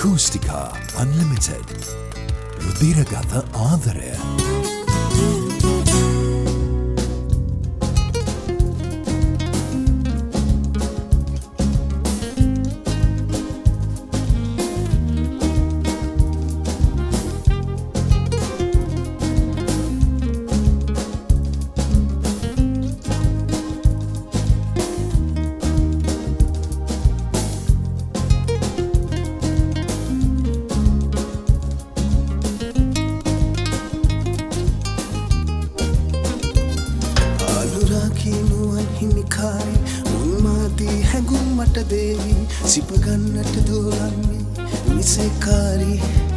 Acoustica Unlimited. රුධිරගත ආදරය. හිමිකාරි උන්මාදී හැඟුම් මට දේවි සිපගන්නට දෝලන්නේ විසේකාරි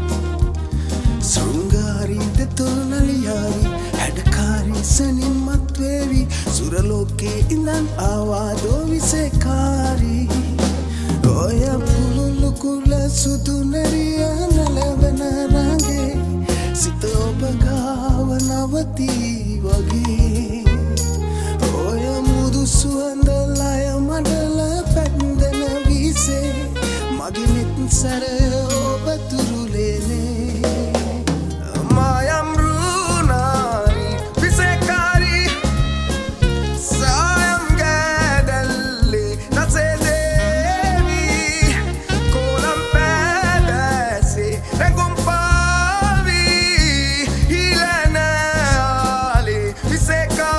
සෘංගාරි දෙතොල් නලියාවි හැඩකාරි සනින් මත්වේවි සුරලෝකේ ඉඳන් ආවාදෝ විසේකාරි ඔය පුලුලු කුල සුදු නැරිය නලවන රංගේ සිත ඔබ ගාව නවතී වගේ සුවඳලය මඩල පැන්දන විසේ මගේ නිත් සැර ඔබ තුරුලේනේ මායම් රුණාරි විසේකාරි සායම් ගෑදල්ලේ රසේ දේවි කෝලම් පැදැසේ රැඟුම් පාවි හිලන ආලේ විසේකාරි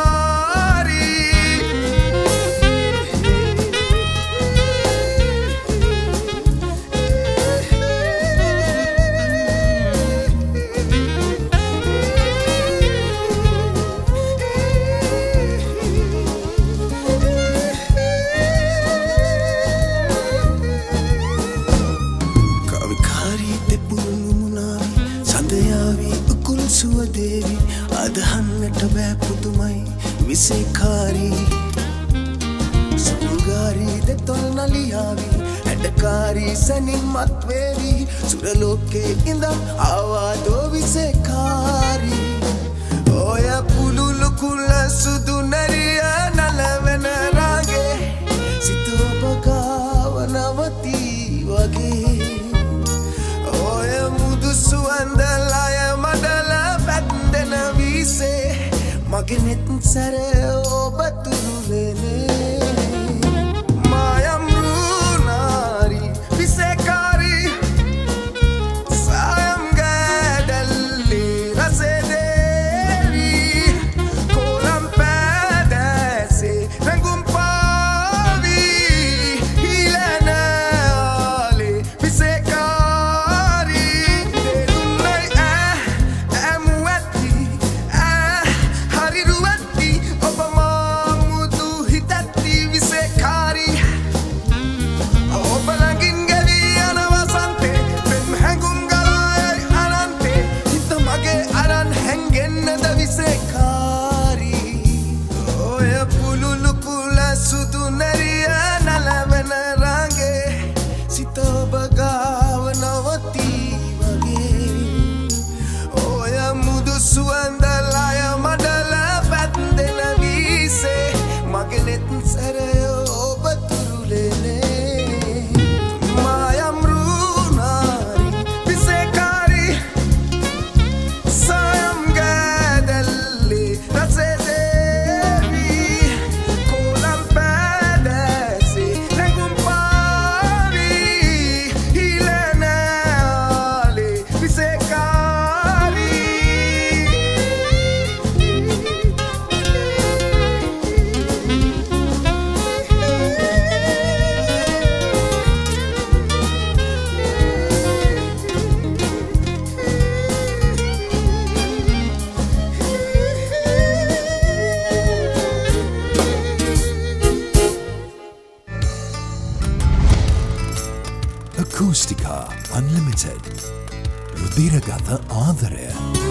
සුවදේවි අදහන්නට බෑ පුදුමයි විසේකාරි සුංගාරි දෙතොල් නලියාවි හැඩකාරි සැනින් මත්වේවි සුරලෝකේ ඉඳන් ආවාදෝ විසේකාරි ඔය පුලුලු කුල සුදු නැරිය නලවන රාගේ සිත ඔබ ගාව නවතී වගේ ඔය මුදු සුවඳලය මගේ නෙත් සැර ඔබ තුරුලේනේ මායම් රුණාරි විසේකාරි සායම් ගෑදල්ලේ රසේ දේවි කෝලම් පැදැසේ රැඟුම් පාවි හිලන ආලේ විසේකාරි දෙනුන්නයි ඇමුවැත්ති සුදු නැරිය නලවන රංගේ සිත ඔබ ගාව නවතී වගේ ඔය මුදු සුවඳලය මඩල පැන්දෙන විසේ මගේ නෙත් සැර ඔබ තුරුලේනේ මායම් රුණාරි විසේකාරි සායම් ගෑදල්ලේ රසේ Acoustica Unlimited. රුධිරගත ආදරය.